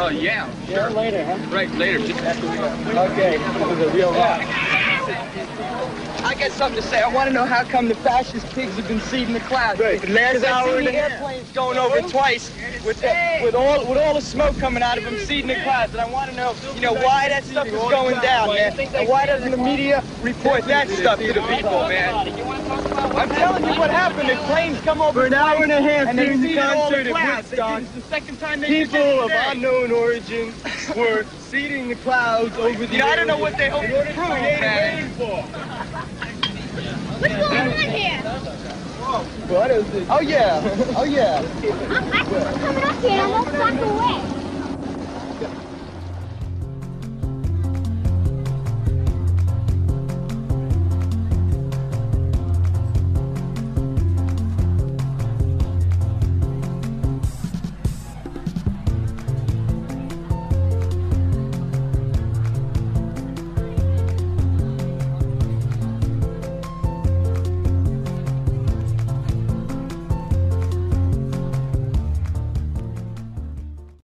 Yeah. Sure, later, huh? Right, later. Just after we go. Okay, that was a real rock. I got something to say. I want to know how come the fascist pigs have been seeding the clouds. Right. The last hour and the a half. airplanes going over twice with all the smoke coming out of them seeding the clouds. And I want to know, why that stuff is going down, man. And why doesn't the media report that stuff to the people, man? I'm telling you what happened. The planes come over For an hour and a half and they during the seeded all the concert at clouds. Woodstock, It's the second time they did people of that today. unknown origin were seeding the clouds over the I don't know what they hope to prove, man. What's going on here? What is it? Oh, yeah. Oh, yeah. I'm coming up here. I'm 1 block away.